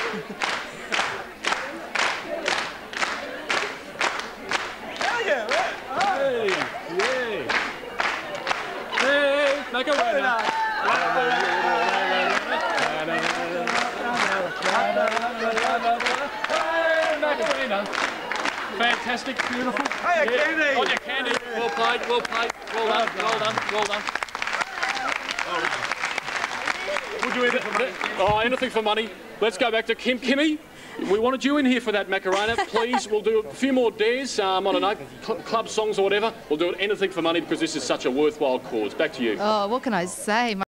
Hey, Macarena. Macarena. Fantastic, beautiful. Hey, Candy. On your candy. Well played, well played. Well done, well done, well done. Would you anything for money? Let's go back to Kimmy. We wanted you in here for that, Macarena. Please, we'll do a few more dares, I don't know, club songs or whatever. We'll do anything for money because this is such a worthwhile cause. Back to you. Oh, what can I say?